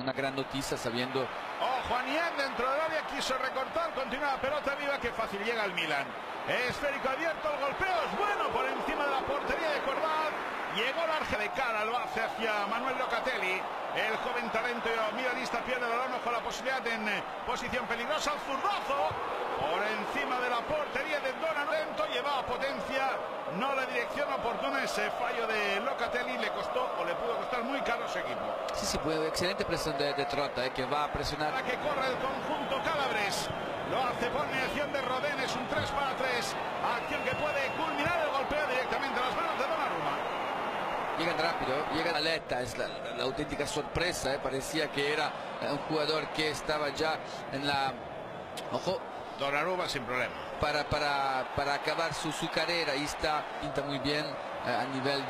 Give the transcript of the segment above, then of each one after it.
una gran noticia sabiendo... Juanián dentro del área, quiso recortar, continúa la pelota viva, que fácil llega al Milan. Esférico abierto, el golpeo es bueno por encima de la portería de Cordaz. Llegó la arja de cara, lo hace hacia Manuel Locatelli. El joven talento milanista pierde el balón con la posibilidad en posición peligrosa. El zurdazo por encima de la portería de Donnarumma, llevaba potencia, no la dirección oportuna. Ese fallo de Locatelli le costó o le pudo costar muy caro a su equipo. Sí, fue excelente presión de Trotta, que va a presionar. La que corre el conjunto Calabres. Lo hace por mediación de Rodén, es un 3 para 3. Acción que puede culminar el golpeo directamente a las manos de Donnarumma. Llegan rápido, llega Aletta, es la auténtica sorpresa, parecía que era un jugador que estaba ya en la... Ojo. Donnarumma sin problema. Para acabar su carrera, y está pinta muy bien a nivel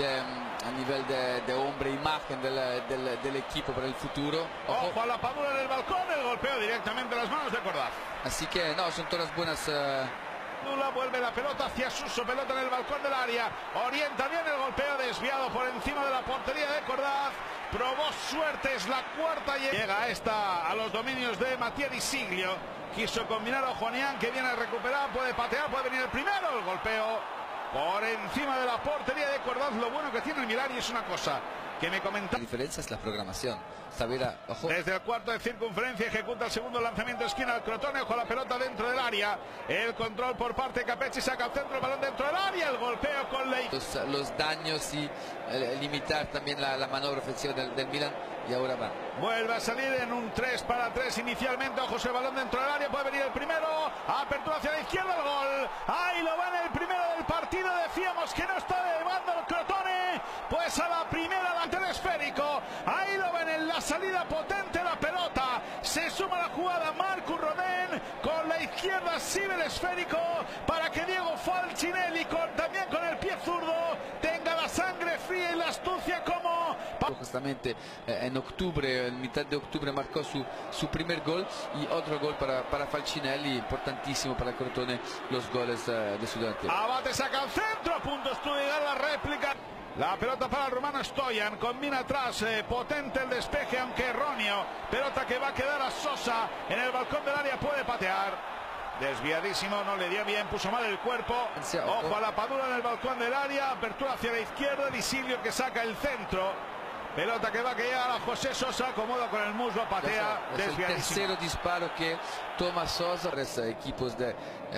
de hombre, imagen del equipo para el futuro. Ojo a la Padula del balcón, el golpeo directamente a las manos de Cordaz. Así que no, son todas buenas... Padula vuelve la pelota hacia Suso, pelota en el balcón del área, orienta bien el golpeo, desviado por encima de la portería de Cordaz. Probó suerte, es la cuarta. Llega esta a los dominios de Mattia Di Siglio. Quiso combinar a Juanián, que viene a recuperar, puede patear, puede venir el primero. El golpeo por encima de la portería de Cordaz. Lo bueno que tiene el Milán, y es una cosa que me comentaba. La diferencia es la programación. Ojo. Desde el cuarto de circunferencia ejecuta el segundo lanzamiento esquina al Crotone, con la pelota dentro del área. El control por parte de Capecci, saca al centro, el balón dentro del área, el golpeo con los daños y limitar también la maniobra ofensiva del Milan. Y ahora va. Vuelve a salir en un 3 para 3 inicialmente. Ojos, el balón dentro del área, puede venir el primero. Apertura hacia la izquierda, el gol. Ahí lo va en el primero del partido. Decíamos que no está de bando el Crotone. Pues a la primera, ante el esférico. Ahí lo ven en la salida potente la pelota. Se suma la jugada Marco Rodén. Con la izquierda sirve el esférico para que Diego Falcinelli, también con el pie zurdo, tenga la sangre fría y la astucia como... Justamente en octubre, en mitad de octubre, marcó su primer gol, y otro gol para Falcinelli, importantísimo para Crotone, los goles de su delantero. Abate, saca al centro, a punto estuvo de llegar la réplica. La pelota para el rumano Stoyan, combina atrás, potente el despeje, aunque erróneo. Pelota que va a quedar a Sosa en el balcón del área, puede patear. Desviadísimo, no le dio bien, puso mal el cuerpo. Ojo a la Padula en el balcón del área, apertura hacia la izquierda, Di Siglio que saca el centro. Pelota que va a llegar a José Sosa, acomoda con el muslo, patea. Es el tercero disparo que toma Sosa. Equipos de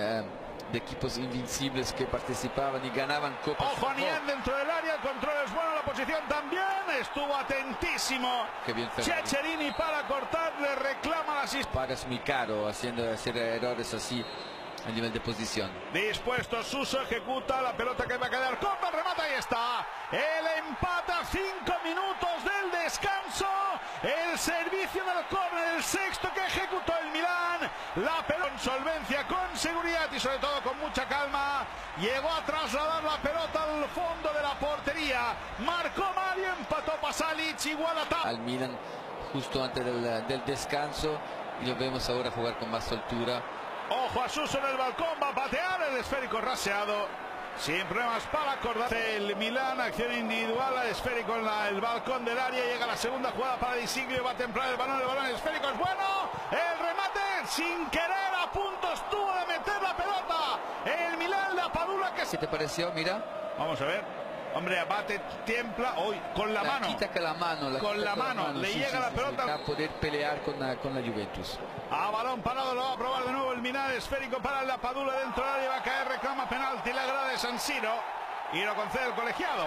equipos invencibles que participaban y ganaban copas. Ojo a Nian dentro del área, el control es bueno, la posición también. Estuvo atentísimo Ceccherini para cortar, le reclama la asistencia. Pagas muy caro hacer errores así a nivel de posición. Dispuesto Suso, ejecuta la pelota que va a quedar corta, remata, ahí está. El empate a 5 minutos del descanso. El servicio del córner, el sexto que ejecutó el Milán. La pelota con solvencia, con seguridad y sobre todo con mucha calma. Llegó a trasladar la pelota al fondo de la portería. Marcó Mario, empató Pasalic, igual a tal. Al Milán justo antes del descanso, y lo vemos ahora jugar con más soltura. Ojo a Suso en el balcón, va a patear el esférico raseado. Sin problemas para Cordaz. El Milán, acción individual, al esférico en el balcón del área. Llega la segunda jugada para Di Siglio, va a templar el balón esférico es bueno. El remate sin querer, a punto estuvo de meter la pelota. El Milán, la Padula que... ¿Qué te pareció? Mira. Vamos a ver. Hombre, Abate tiembla hoy con la mano. Quita que la mano. Con la mano. Le llega la pelota. Para poder pelear con la Juventus. A balón parado lo va a probar de nuevo el Milán, esférico para la Padula dentro del área, va a caer, reclama penalti, la grada de San Siro y lo concede el colegiado.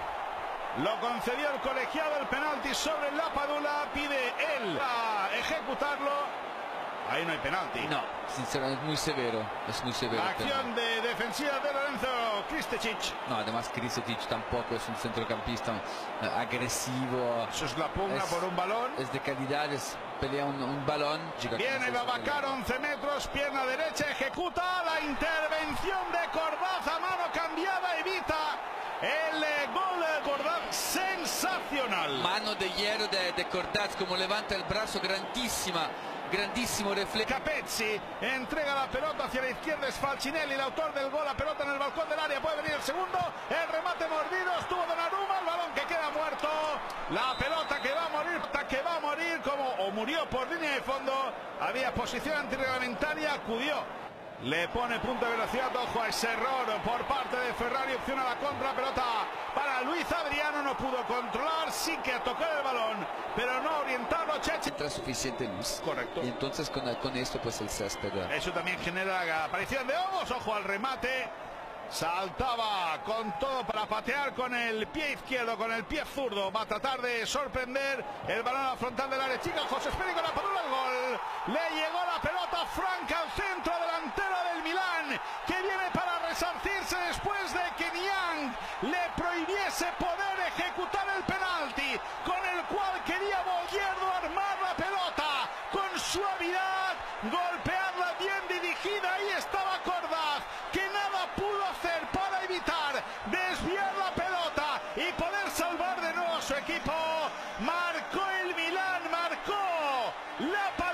Lo concedió el colegiado, el penalti sobre la Padula, pide él a ejecutarlo. Ahí no hay penalti. No, sinceramente es muy severo. Acción de defensiva de Lorenzo Kristecic. No, además Kristecic tampoco es un centrocampista agresivo. Eso es la pugna por un balón. Es de calidad, pelea un balón. Viene Babacar, 11 metros, pierna derecha, ejecuta la intervención de Cordaz, a mano cambiada, evita el gol de Cordaz, sensacional. Mano de hierro de Cordaz, como levanta el brazo, grandísimo reflejo. Capezzi entrega la pelota hacia la izquierda, es Falcinelli, el autor del gol, la pelota en el balcón del área, puede venir el segundo, el remate mordido, estuvo Donnarumma, el balón que queda muerto, la pelota que va a morir como o murió por línea de fondo. Había posición antirreglamentaria, acudió. Le pone punto de velocidad, ojo a ese error por parte de Ferrari, opción a la contra, pelota para Luis Adriano, no pudo controlar, sí que tocar el balón, pero no orientarlo. Chechi. Entra suficiente luz. Correcto. Y entonces con esto pues el césped. Eso también genera la aparición de Hongos, ojo al remate. Saltaba con todo para patear con el pie izquierdo, con el pie zurdo. Va a tratar de sorprender el balón a la frontal del área chica. José Esperi con la pelota al gol. Le llegó la pelota franca al centro delantero del Milán, que viene para resarcirse después de que Niang le prohibiese poder ejecutar el penalti, con el cual quería Bollerdo armar la pelota con suavidad, golpearla bien dirigida. Ahí estaba Cordaz, que nada pudo hacer para evitar desviar la pelota y poder salvar de nuevo a su equipo. Marcó el Milán, marcó la